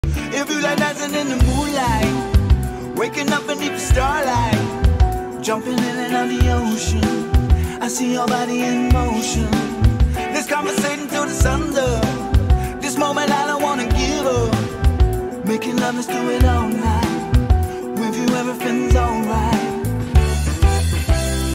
If you like dancing in the moonlight, waking up beneath the starlight, jumping in and out the ocean, I see your body in motion. Let's conversate until the sun's up. This moment I don't wanna give up. Making love, let's do it all night. With you everything's alright.